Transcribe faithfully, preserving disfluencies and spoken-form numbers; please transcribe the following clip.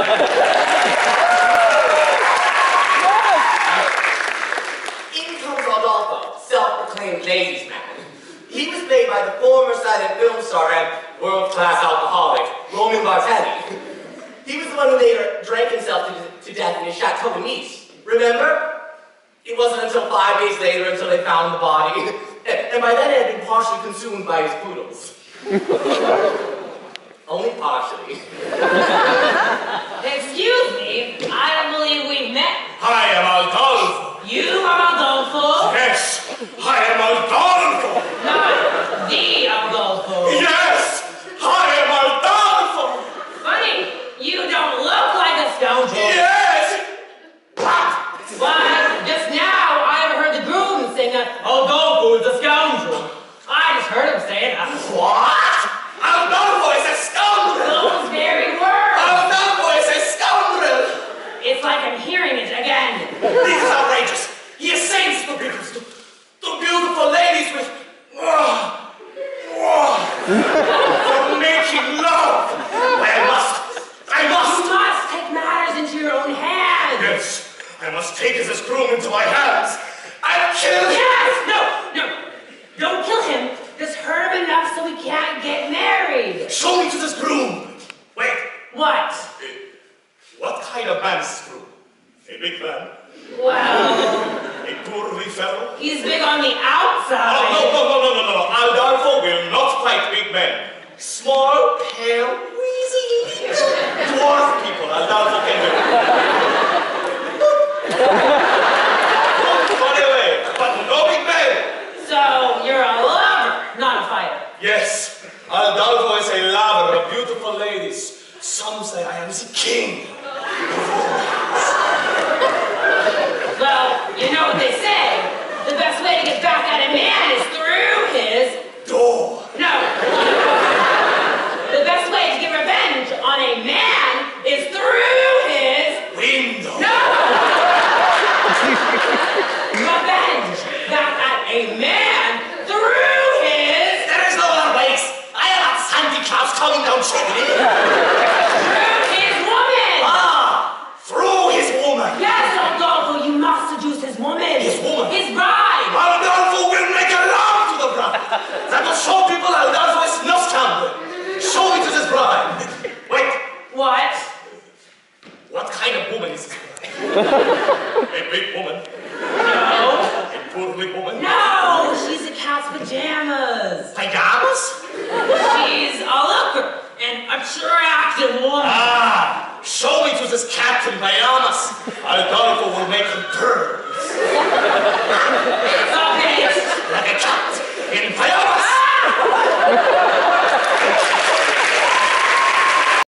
In comes Adolpho, self-proclaimed ladies' man. He was played by the former silent film star and world-class alcoholic, Roman Bartelli. He was the one who later drank himself to, to death in his chateau in Nice. Remember? It wasn't until five days later until they found the body. And by then it had been partially consumed by his poodles. Only partially. Excuse me, I don't believe we've met. I am Adolpho. You are Adolpho? Yes, I am Adolpho. Not the Adolpho. Yes, I am Adolpho. Funny, you don't look like a scoundrel. Yes. Why, just now I heard the groom sing that Adolpho is a scoundrel. I just heard him say that. What? Adolpho is a scoundrel. Those very words. Adolpho is a scoundrel. It's like I'm hearing it again. This is outrageous. He assails the beautiful, the beautiful ladies with, oh, oh, for making love. I must, I must. You must take matters into your own hands. Yes, I must take his groom into my hands. I'll kill him. Yes, no, no, don't kill him. Just hurt him enough so we can't get married. Show me to this groom. Wait. What? What kind of man is this groom? A big man? Well, a poorly fellow? He's big on the outside. Oh, no, no, no, no, no, no. Adolpho will not fight big men. Small, pale, wheezy, dwarf people, Adolpho can do. Anyway, but no big men. So, you're a lover, not a fighter. Yes, Adolpho is a lover of beautiful ladies. Some say I am the king. Well, you know what they say. The best way to get back at a man is through his... door. No. The best way to get revenge on a man is through his... window. No! Revenge back at a man through his... There is no other ways. I am not Santa Claus coming down chimney. Through his woman! Ah! Through his woman. Yes, Adolpho, you must seduce his woman. His woman? His bride. Adolpho will make a love to the bride. That will show people Adolpho is no scoundrel. Show me to this bride. Wait. What? What kind of woman is this bride? A big woman? No. A poorly woman? No, she's in cat's pajamas. Pajamas? She's a looker, an attractive woman. Ah, show me to this cat in pajamas. Adolpho